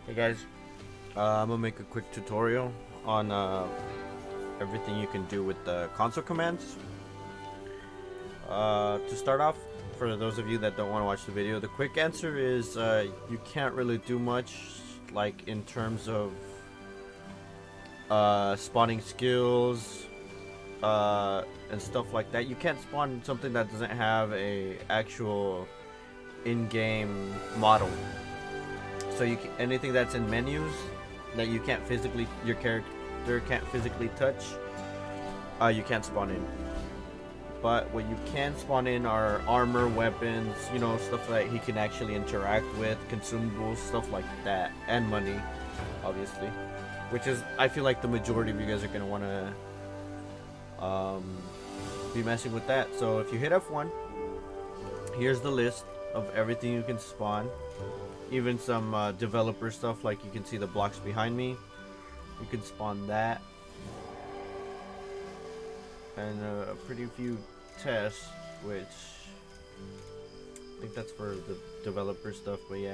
Hey guys, I'm gonna make a quick tutorial on everything you can do with the console commands. To start off, for those of you that don't want to watch the video, the quick answer is you can't really do much, like in terms of spawning skills and stuff like that. You can't spawn something that doesn't have a actual in-game model. So anything that's in menus that you can't physically, your character can't physically touch, you can't spawn in. But what you can spawn in are armor, weapons, you know, stuff that he can actually interact with, consumables, stuff like that, and money, obviously. Which is, I feel like the majority of you guys are gonna want to be messing with that. So if you hit F1, here's the list of everything you can spawn. Even some developer stuff, like you can see the blocks behind me. You can spawn that. And a pretty few tests, which I think that's for the developer stuff, but yeah.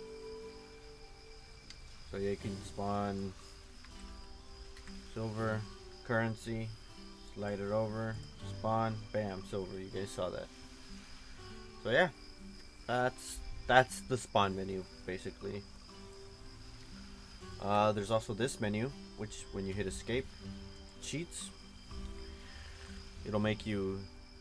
So yeah, you can spawn silver, currency, slide it over, spawn, bam, silver. You guys saw that. So yeah, that's the spawn menu, basically. There's also this menu, which when you hit escape, cheats. It'll make you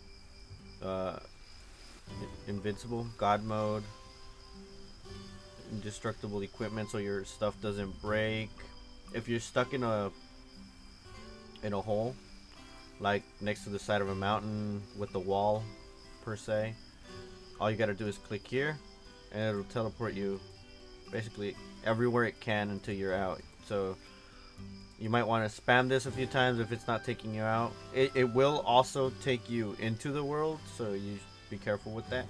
invincible, God mode, indestructible equipment, so your stuff doesn't break. If you're stuck in a hole, like next to the side of a mountain with the wall, per se, all you gotta do is click here, and it'll teleport you basically everywhere it can until you're out. So you might want to spam this a few times if it's not taking you out. It will also take you into the world, so you be careful with that.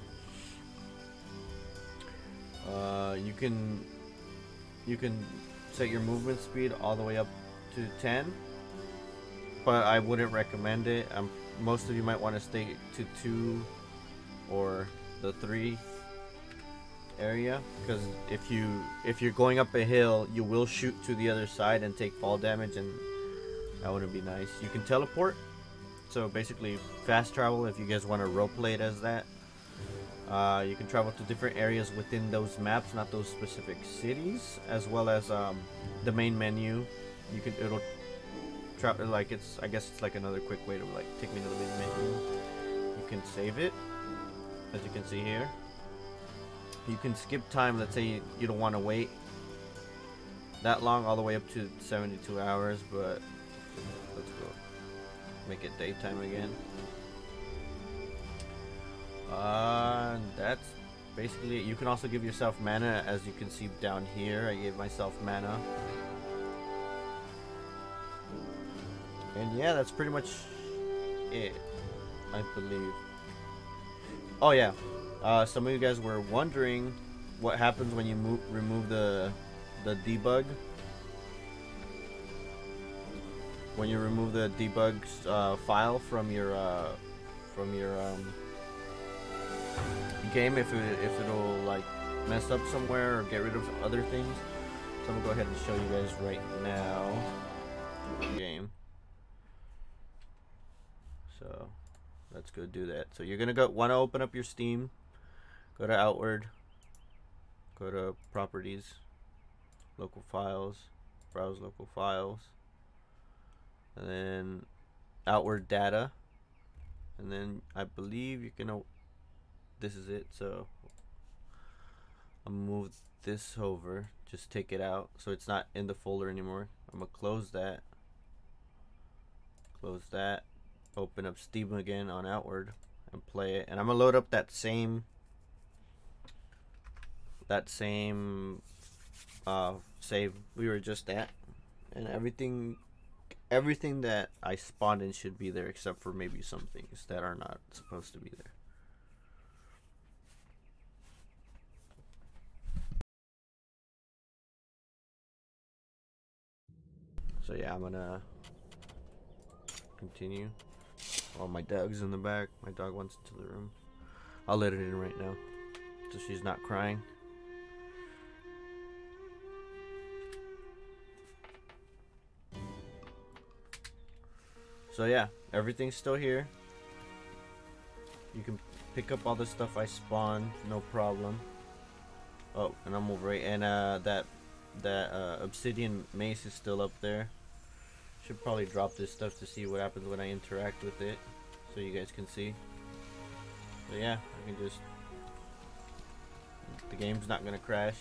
You can set your movement speed all the way up to 10, but I wouldn't recommend it. Most of you might want to stay to 2 or the 3 area, because if you're going up a hill, you will shoot to the other side and take fall damage, and that wouldn't be nice. You can teleport, so basically fast travel if you guys want to roleplay it as that. You can travel to different areas within those maps, not those specific cities, as well as the main menu. It'll travel, like, I guess it's like another quick way to like take me to the main menu. You can save it, as you can see here. You can skip time. Let's say you don't want to wait that long, all the way up to 72 hours, but let's go make it daytime again. That's basically it. You can also give yourself mana, as you can see down here. I gave myself mana. And yeah, that's pretty much it, I believe. Oh yeah. Some of you guys were wondering what happens when you remove the debug. When you remove the debug file from your game, if it'll like mess up somewhere or get rid of other things. So I'm gonna go ahead and show you guys right now. Game. So let's go do that. So you're gonna want to open up your Steam. Go to Outward, go to Properties, Local Files, Browse Local Files, and then Outward Data, and then I believe you can, this is it, so I'm gonna move this over, just take it out, so it's not in the folder anymore. I'm gonna close that, open up Steam again on Outward, and play it, and I'm gonna load up that same save we were just at, and everything that I spawned in should be there, except for maybe some things that are not supposed to be there. So yeah, I'm gonna continue. Oh, my dog's in the back. My dog wants into the room. I'll let it in right now, so she's not crying. So yeah, everything's still here. You can pick up all the stuff I spawned, no problem. Oh, and I'm over it. And that obsidian mace is still up there. Should probably drop this stuff to see what happens when I interact with it, so you guys can see. So yeah, I can just, the game's not gonna crash.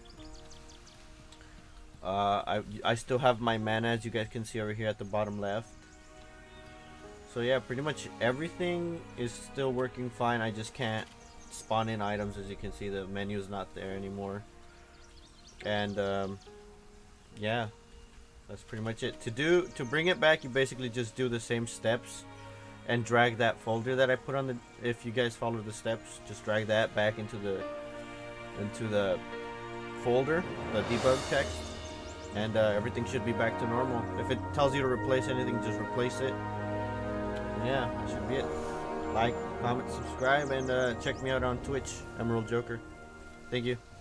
I still have my mana, as you guys can see over here at the bottom left. So yeah, pretty much everything is still working fine. I just can't spawn in items. As you can see, the menu is not there anymore. And yeah, that's pretty much it. To bring it back, you basically just do the same steps and drag that folder that I put on the, if you guys follow the steps, just drag that back into the folder, the debug text, and everything should be back to normal. If it tells you to replace anything, just replace it. Yeah, that should be it. Like, comment, subscribe, and check me out on Twitch, Emerald Joker. Thank you.